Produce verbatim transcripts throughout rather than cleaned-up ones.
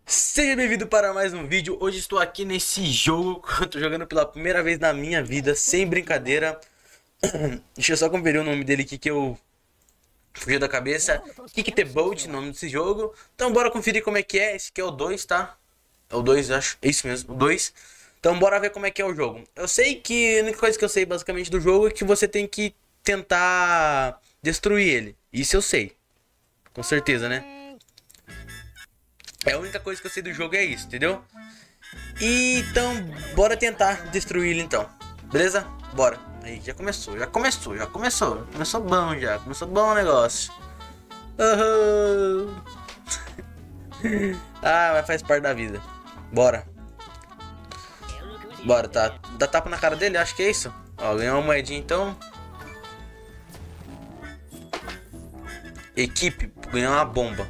Seja bem-vindo para mais um vídeo. Hoje estou aqui nesse jogo que eu tô jogando pela primeira vez na minha vida, sem brincadeira. Deixa eu só conferir o nome dele aqui que eu fugi da cabeça. Kick the Boat, nome desse jogo. Então bora conferir como é que é. Esse aqui é o dois, tá? É o dois, acho. É isso mesmo, o dois. Então bora ver como é que é o jogo. Eu sei que a única coisa que eu sei basicamente do jogo é que você tem que tentar destruir ele. Isso eu sei. Com certeza, né? É a única coisa que eu sei do jogo é isso, entendeu? E, então, bora tentar destruir ele então. Beleza? Bora. Aí, já começou, já começou, já começou. Começou bom já, começou bom o negócio. Uhum. Ah, mas faz parte da vida. Bora. Bora, tá. Dá tapa na cara dele, acho que é isso. Ó, ganhou uma moedinha então. Equipe, ganhou uma bomba.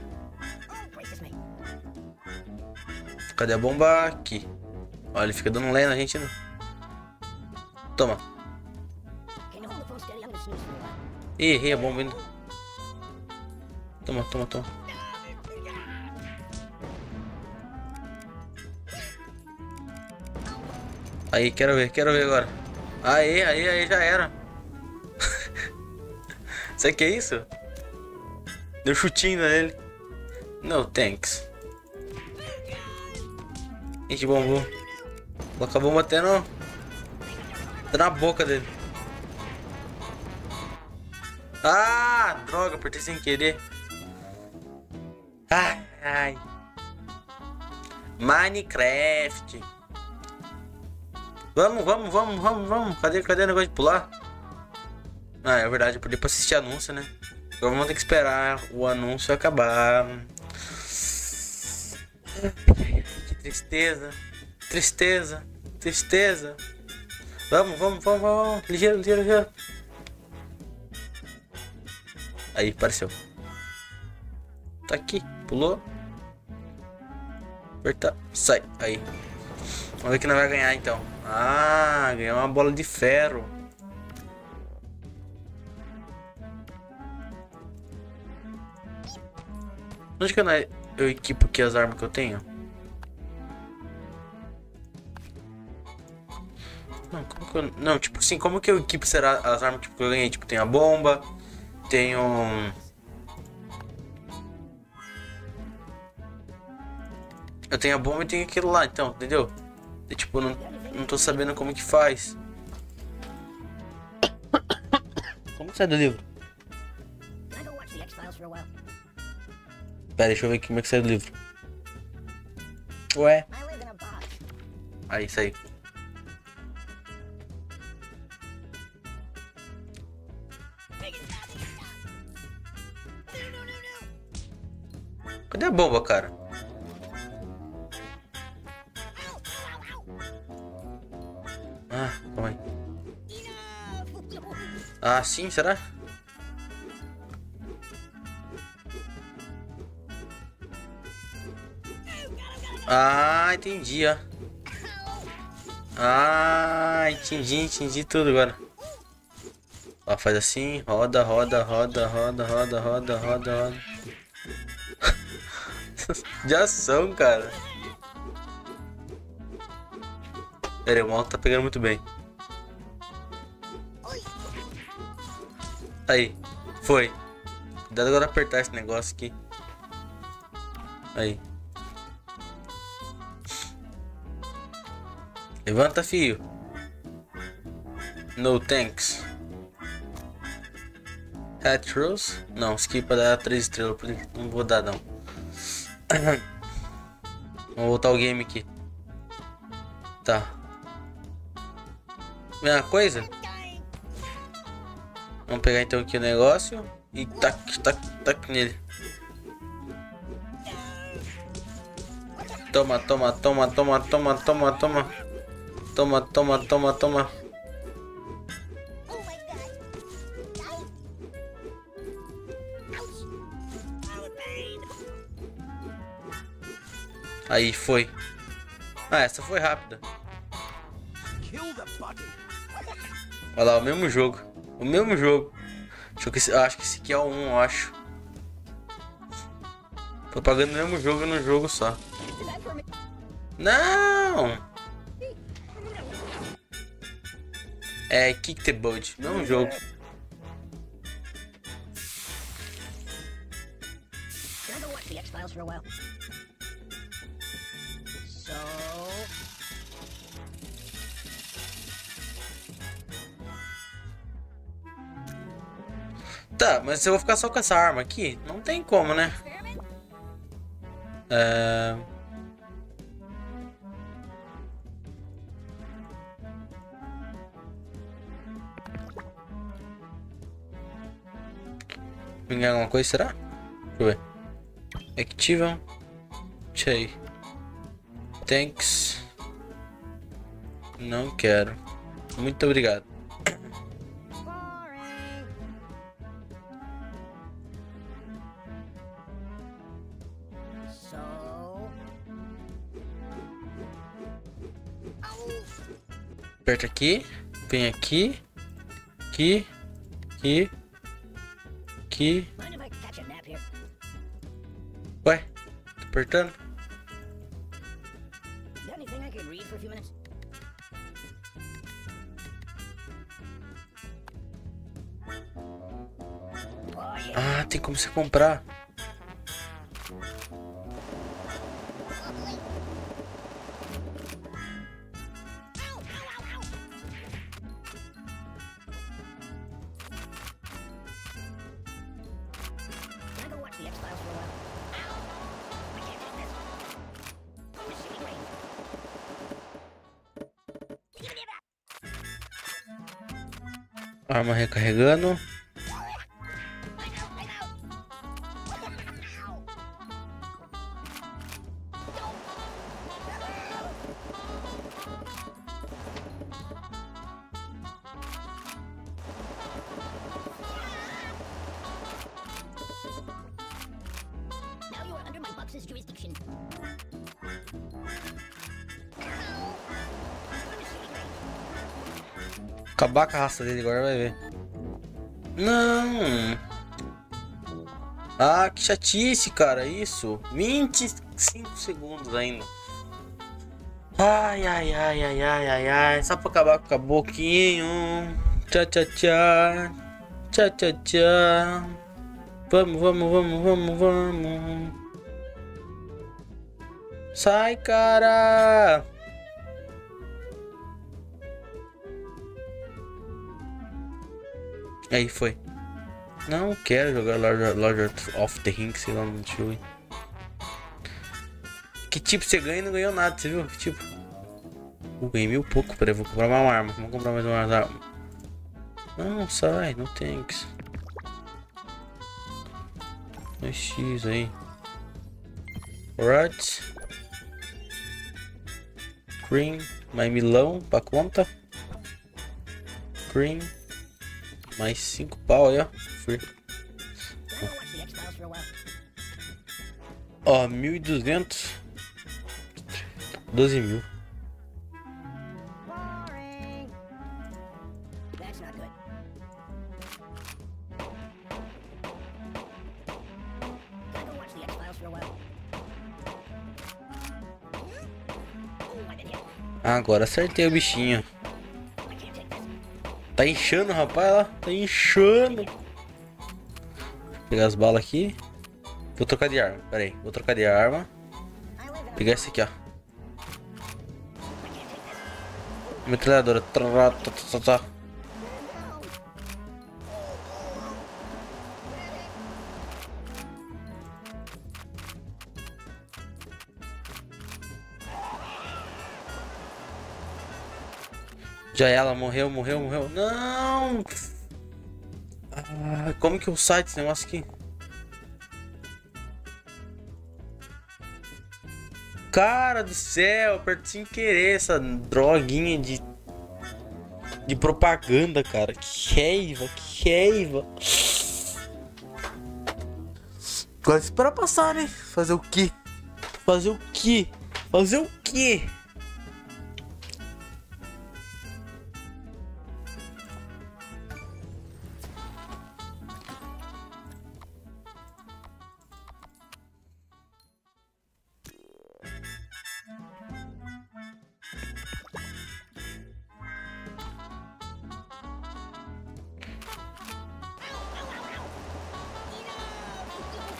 Cadê a bomba? Aqui. Olha, ele fica dando lé na gente, né? Toma. Ih, errei a bomba ainda. Toma, toma, toma. Aí, quero ver, quero ver agora. Aí, aí, aí, já era. Sabe o que é isso? Deu chutinho nele. No thanks. Gente, bombou. Coloca a bomba até no... até na boca dele. Ah, droga, apertei sem querer. Ai, ai. Minecraft. Vamos, vamos, vamos, vamos, vamos. Cadê, cadê o negócio de pular? Ah, é verdade, eu podia pra assistir anúncio, né? Agora vamos ter que esperar o anúncio acabar. Que tristeza. Tristeza. Tristeza. Vamos, vamos, vamos, vamos. Ligeiro, ligeiro, ligeiro. Aí, apareceu. Tá aqui. Pulou. Apertar. Sai. Aí. Vamos ver que não vai ganhar então. Ah, ganhou uma bola de ferro. Onde que eu, eu equipo aqui as armas que eu tenho? Não, como que eu... Não, tipo assim, como que eu equipo será as armas tipo, que eu ganhei? Tipo, tem a bomba, tenho... Eu tenho a bomba e tenho aquilo lá, então, entendeu? E, tipo, não, não tô sabendo como que faz. Como que sai do livro? Pera, deixa eu ver como é que sai do livro. Ué? Aí, saiu. Cadê a bomba, cara? Ah, calma aí. Ah, sim, será? Ah, entendi, ó. Ah, entendi, entendi tudo agora. Ó, faz assim, roda, roda, roda, roda, roda, roda, roda, roda. De ação, cara. Pera aí, o mouse tá pegando muito bem. Aí, foi. Cuidado agora apertar esse negócio aqui. Aí. Levanta, fio. No thanks. Hat Rose? Não, skip pra dar três estrelas. Não vou dar, não. Vamos voltar o game aqui. Tá. Mesma coisa? Vamos pegar então aqui o negócio. E tac, tac, tac nele. Toma, toma, toma, toma, toma, toma, toma. Toma, toma, toma, toma. Aí, foi. Ah, essa foi rápida. Olha lá, o mesmo jogo. O mesmo jogo. Acho que, acho que esse aqui é o um, eu acho. Tô pagando o mesmo jogo no jogo só. Não! É Kick the Boat, não é um jogo. Tá, mas se eu vou ficar só com essa arma aqui, não tem como, né? É... Me ganhar alguma coisa, será? Deixa eu ver. Activam. Chei. Thanks. Não quero. Muito obrigado. Aperta aqui, vem aqui, aqui, aqui, aqui. Ué, tô apertando. Ah, tem como você comprar. Arma recarregando. Acabar com a raça dele agora, vai ver. Não. Ah, que chatice, cara. Isso. vinte e cinco segundos ainda. Ai, ai, ai, ai, ai, ai, ai. Só pra acabar com o caboquinho. Tchau, tchau, tchau. Tchau, tchau, tchau. Vamos, vamos, vamos, vamos, vamos. Sai, cara. Aí foi. Não quero jogar Lord, Lord of the Rings, sei lá no jogo. Que tipo você ganha e não ganhou nada, você viu? Que tipo? Eu ganhei mil pouco, peraí, vou comprar uma arma. Vamos comprar mais uma arma. Não, sai, não tem que. É X aí. Right. Cream. Mais milão pra conta. Cream. Mais cinco pau aí, ó. Free. Ó, mil e duzentos. Doze mil. Agora acertei o bichinho. Tá inchando, rapaz, lá. Tá inchando. Vou pegar as balas aqui. Vou trocar de arma. Pera aí. Vou trocar de arma. Vou pegar esse aqui, ó. Metralhadora. Já ela morreu, morreu, morreu. Não! Ah, como que eu saio desse negócio aqui? Cara do céu, aperto sem querer essa droguinha de de propaganda, cara. Que raiva, que raiva. Agora espera passar, né? Fazer o quê? Fazer o quê? Fazer o quê?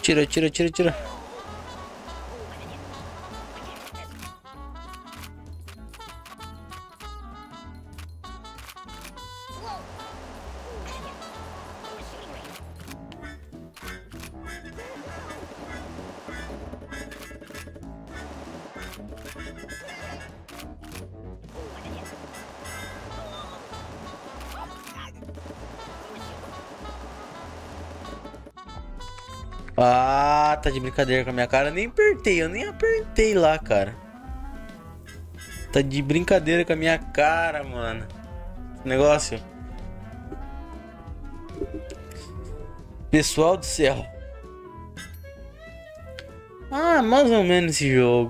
Tira, tira, tira, tira. Ah, tá de brincadeira com a minha cara. Eu nem apertei, eu nem apertei lá, cara. Tá de brincadeira com a minha cara, mano. Negócio. Pessoal do céu. Ah, mais ou menos esse jogo.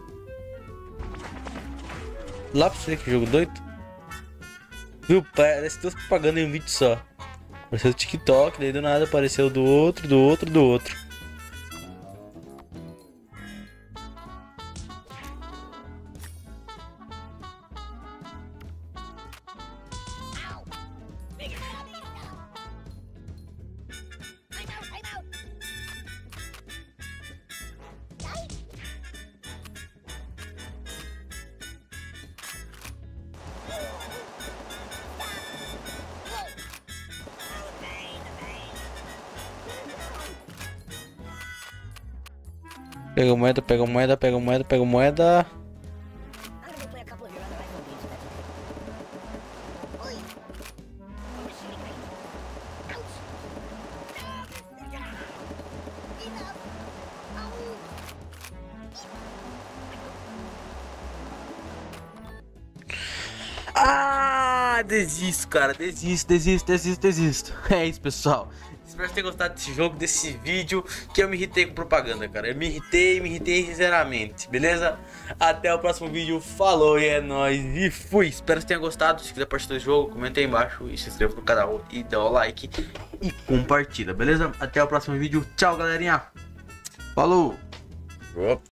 Lá pra você, que jogo doido. Viu? Parece duas propagandas em um vídeo só. Apareceu o TikTok, daí do nada apareceu do outro, do outro, do outro. Pega moeda, pega moeda, pega moeda, pega moeda. Ah, desisto, cara, desisto, desisto, desisto, desisto. É isso, pessoal. Espero que tenham gostado desse jogo, desse vídeo, que eu me irritei com propaganda, cara. Eu me irritei, me irritei sinceramente, beleza? Até o próximo vídeo, falou e é nóis, e fui! Espero que tenham gostado, se quiser participar do jogo, comenta aí embaixo e se inscreva no canal e dá o like e compartilha, beleza? Até o próximo vídeo, tchau galerinha, falou!